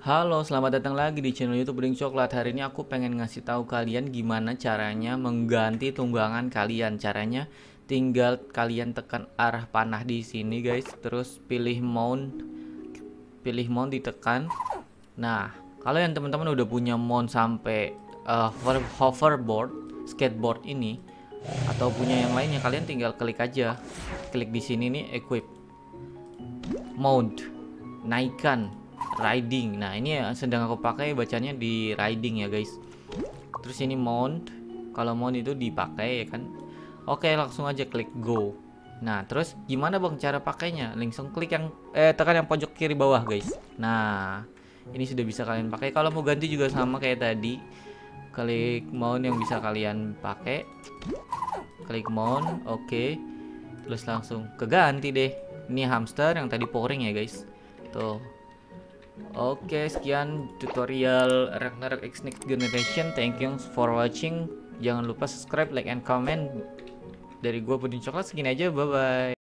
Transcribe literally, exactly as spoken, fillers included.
Halo, selamat datang lagi di channel YouTube Puding Coklat. Hari ini aku pengen ngasih tahu kalian gimana caranya mengganti tunggangan kalian. Caranya tinggal kalian tekan arah panah di sini, guys. Terus pilih mount, pilih mount ditekan. Nah, kalau yang teman-teman udah punya mount sampai uh, hoverboard, skateboard ini, atau punya yang lainnya, kalian tinggal klik aja. Klik di sini nih, equip, mount, naikkan, riding. Nah, ini yang sedang aku pakai, bacanya di riding ya guys. Terus ini mount, kalau mount itu dipakai ya kan. Oke, langsung aja klik go. Nah, terus gimana bang cara pakainya? Langsung klik yang eh tekan yang pojok kiri bawah guys. Nah, ini sudah bisa kalian pakai. Kalau mau ganti juga sama kayak tadi, klik mount yang bisa kalian pakai, klik mount, oke, terus langsung keganti deh. Ini hamster yang tadi pouring ya guys, tuh. Oke, sekian tutorial Ragnarok X Next Generation. Thank you for watching. Jangan lupa subscribe, like, and comment. Dari gua Puding Coklat segini aja. Bye bye.